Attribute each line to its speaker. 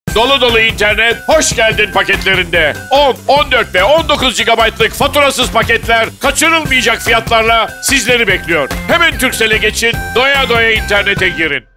Speaker 1: Dolu dolu internet, hoş geldin paketlerinde. 10, 14 ve 19 GB'lık faturasız paketler kaçırılmayacak fiyatlarla sizleri bekliyor. Hemen Turkcell'e geçin, doya doya internete girin.